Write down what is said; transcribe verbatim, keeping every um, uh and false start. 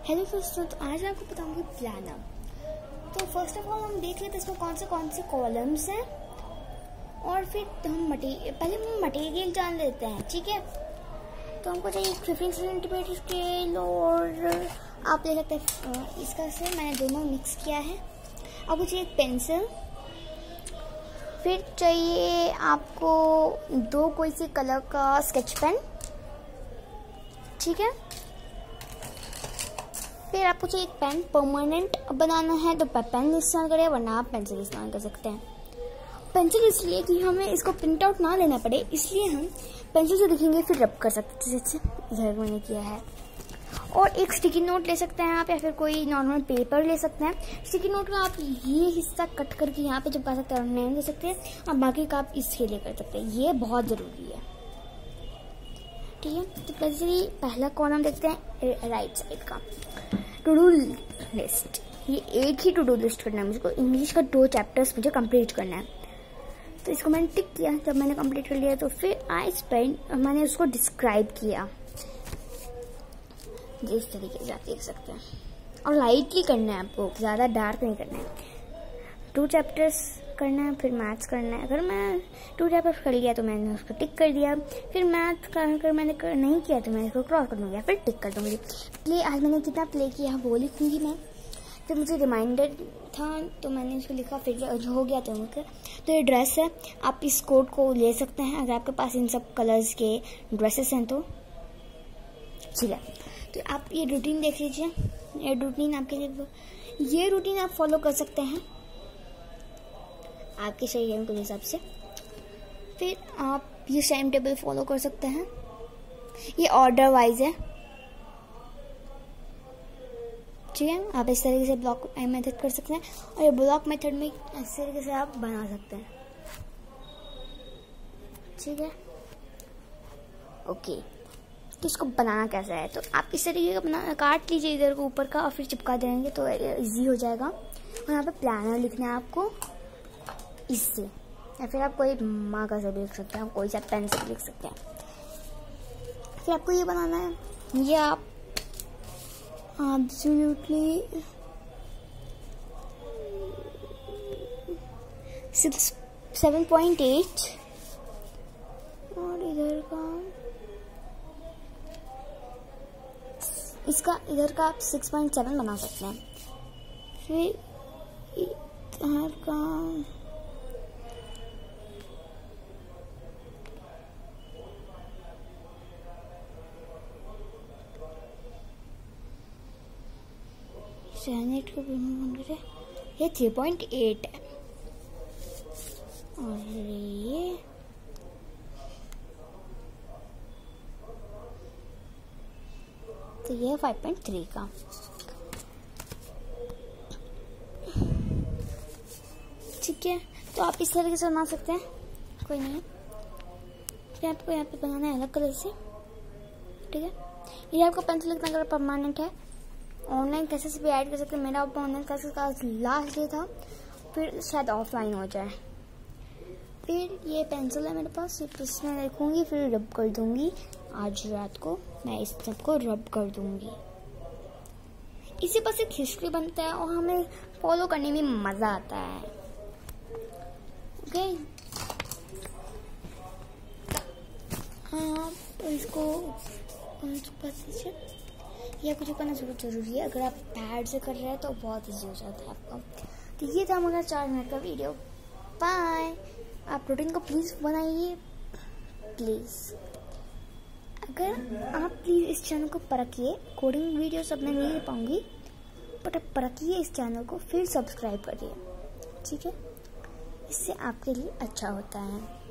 Hello दोस्तों, तो आज मैं आपको बताऊंगी प्लानर। तो फर्स्ट ऑफ ऑल हम देख लेते हैं इसमें कौन से कौन से कॉलम्स हैं और फिर हम मटेरियल पहले हम मटेरियल जान लेते हैं। ठीक है, तो हमको चाहिए फिफ्टीन सेंटीमीटर स्केल और आप ले सकते हैं इसका से मैंने दोनों मिक्स किया है। आपको चाहिए पेंसिल, फिर चाहिए आपको दो कोई से कलर का स्केच पेन। ठीक है, फिर आपको चाहिए एक पेन परमानेंट बनाना है तो पेन इस्तेमाल करें, वरना आप पेंसिल इस्तेमाल कर सकते हैं। पेंसिल इसलिए कि हमें इसको प्रिंट आउट ना लेना पड़े, इसलिए हम पेंसिल से लिखेंगे फिर रब कर सकते हैं, जैसे इधर मैंने किया है। और एक स्टिकी नोट ले सकते हैं आप, या फिर कोई नॉर्मल पेपर ले सकते हैं। स्टिकी नोट का आप ये हिस्सा कट करके यहाँ पे चिपका सकते हैं और नेम दे सकते हैं, और बाकी का आप इसके लिए कर सकते हैं। ये बहुत ज़रूरी है। ठीक है, तो बेसिकली पहला कॉलम देखते हैं राइट साइड का, टू डू लिस्ट। ये एक ही टू डू लिस्ट करना है मुझको, इंग्लिश का दो चैप्टर्स मुझे कंप्लीट करना है। तो इसको मैंने टिक किया। जब मैंने कंप्लीट कर लिया तो फिर आई स्पेंड, मैंने उसको डिस्क्राइब किया जिस तरीके से आप देख सकते हैं। और लाइटली करना है आपको, ज़्यादा डार्क नहीं करना है। टू चैप्टर्स करना है, फिर मैथ्स करना है। अगर मैं टू चैप्टर्स कर लिया तो मैंने उसको टिक कर दिया, फिर मैथ का अगर मैंने कर नहीं किया तो मैं इसको क्रॉस कर दूँगी, फिर टिक कर दूँगी। प्ले आज मैंने कितना प्ले किया वो लिखूँगी मैं। फिर मुझे रिमाइंडर था तो मैंने इसको लिखा, फिर जो हो गया तो मुझे। तो ये ड्रेस है, आप इस कोड को ले सकते हैं अगर आपके पास इन सब कलर्स के ड्रेसेस हैं तो। ठीक है, तो आप ये रूटीन देख लीजिए। ये रूटीन आपके लिए, ये रूटीन आप फॉलो कर सकते हैं आपके शरीर के हिसाब से। फिर आप ये टाइम टेबल फॉलो कर सकते हैं। ये ऑर्डर वाइज है। ठीक है, आप इस तरीके से ब्लॉक मेथड कर सकते हैं, और ये ब्लॉक मेथड में इस तरीके से आप बना सकते हैं। ठीक है, ओके। तो इसको बनाना कैसा है, तो आप इस तरीके का बना काट लीजिए इधर को ऊपर का, और फिर चिपका देंगे तो इजी हो जाएगा। और यहाँ पे प्लानर लिखना है आपको इससे, या फिर आप कोई मार्कर से भी लिख सकते हैं, कोई सा पेन से भी लिख सकते हैं। फिर आपको ये बनाना है, ये आप absolutely six seven point eight और इधर का इसका इधर का आप सिक्स पॉइंट सेवन बना सकते हैं। फिर इधर का को ये थ्री पॉइंट एट है, और ये तो ये फाइव पॉइंट थ्री का। ठीक है, तो आप इस तरीके से बना सकते हैं, कोई नहीं है। फिर आपको यहाँ पे बनाना है अलग कलर से। ठीक है, ये आपका पेंसिल कितना कलर परमानेंट है। ऑनलाइन कैसे से भी ऐड कर सकते हैं। मेरा ऑनलाइन क्लासेस का लास्ट डे था, फिर शायद ऑफलाइन हो जाए। फिर ये पेंसिल है मेरे पास, सिर्फ इसमें लिखूंगी, फिर रब कर दूंगी। आज रात को मैं इस सबको रब कर दूंगी। इसी पर एक हिस्ट्री बनता है और हमें फॉलो करने में मजा आता है। ओके, हाँ, तो इसको या कुछ करना जरूर जरूरी है। अगर आप पैड से कर रहे हैं तो बहुत इजी हो जाता है आपका। तो ये था हमारा चार मिनट का वीडियो। बाय। आप रूटीन को प्लीज़ बनाइए, प्लीज़। अगर आप प्लीज़ इस चैनल को परखिए, कोडिंग वीडियो सब मैं नहीं ले पाऊंगी, बट आप परखिए इस चैनल को, फिर सब्सक्राइब करिए। ठीक है, इससे आपके लिए अच्छा होता है।